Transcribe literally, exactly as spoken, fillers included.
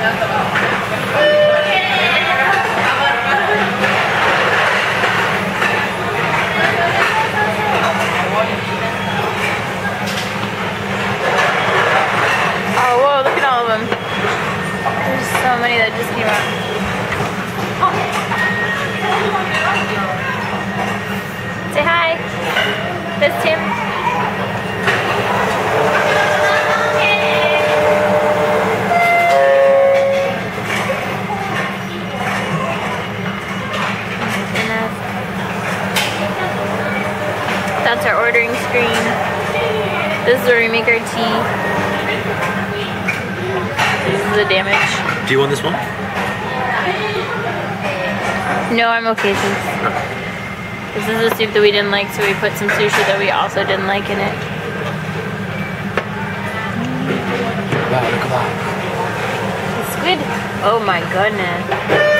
Oh, whoa, look at all of them. There's so many that just came out. Say hi. That's Tim. That's our ordering screen. This is where we make our tea. This is the damage. Do you want this one? No, I'm okay, thanks. This is a soup that we didn't like, so we put some sushi that we also didn't like in it. Wow, look at that. The squid. Oh my goodness.